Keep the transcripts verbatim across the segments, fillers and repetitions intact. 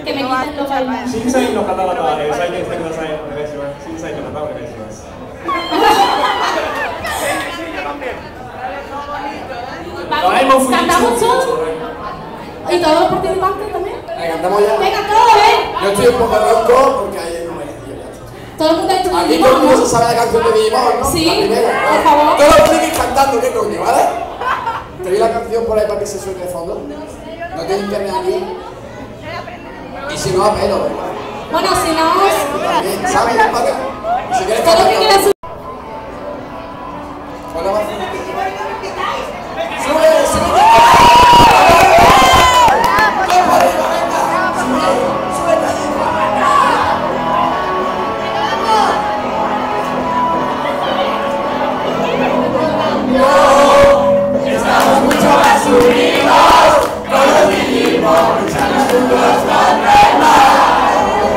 Que me quiten los bailes. 審査員の方々、えー、採点してください。お願いします。審査員の方、お願いします。 Vamos, cantamos todos. ¿Y todos los participantes también? Venga, cantamos ya. Venga, todos, ¿eh? Yo estoy un poco ronco porque hay no me todo el mundo ha hecho aquí todo el mundo se sabe la canción de Digimon, ¿no? Sí, primera, por favor. Todos los frikis cantando, ¿qué coño, vale? ¿Te vi la canción por ahí para que se suene de fondo? ¿No tienes internet aquí? Y si no, a pelo, ¿verdad? Bueno, si no... También, ¿sabes? Vale. Si quieres Todo lo que quieras. Bueno, va. ¡Sube, sube! Estamos mucho más unidos, todos vivimos, luchamos juntos contra el mal.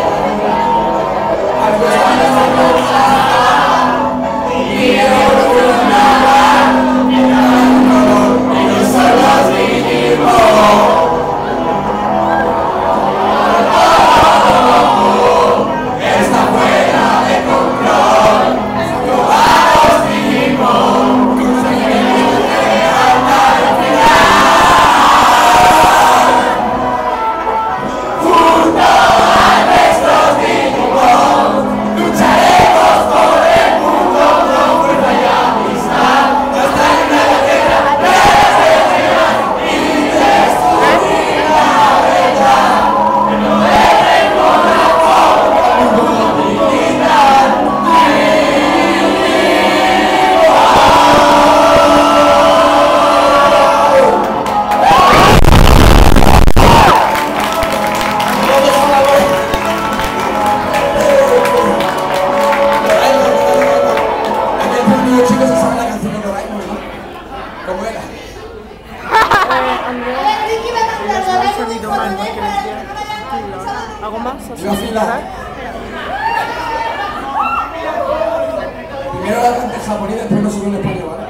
Algo estamos a pensar y evolucionar, y no solos vivimos. Está fuera de control, todos vivimos. ¿Algo más? Primero la canta en japonés y después lo subo en español, ¿vale?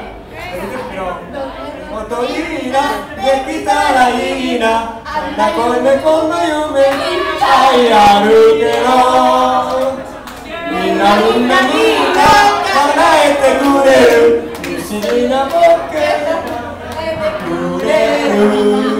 Motorina, de Kitarina, anda con el fondo yume, ay, arukero. Mina, mina, mina, para este kureru, nishina porque kureru.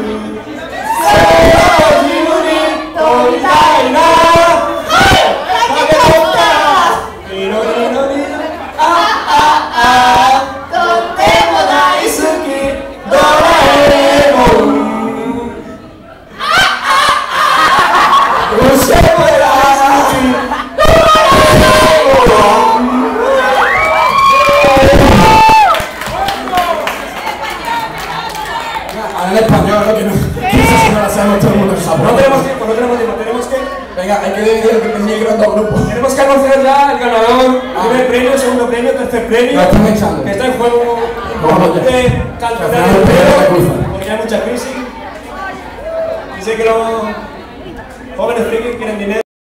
En español, ¿no? Que no, que no la sabemos todo el mundo en Japón. No tenemos tiempo, no tenemos tiempo, tenemos que... Venga, hay que dividir el micro en dos grupos. Tenemos que anunciar ya el ganador, ah. primer premio, segundo premio, tercer premio. Lo están echando. Que está en juego de calcular el premio, porque hay mucha crisis. Y sé que los jóvenes frikis quieren dinero.